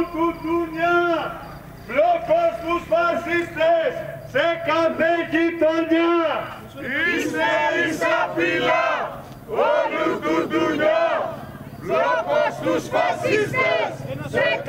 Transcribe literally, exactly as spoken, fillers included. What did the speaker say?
κουτούνια, μπλόκος τους φασίστες σε κάθε γειτονιά. Είστε η σαπίλα όλου του ντουνιά, μπλόκος τους φασίστες σε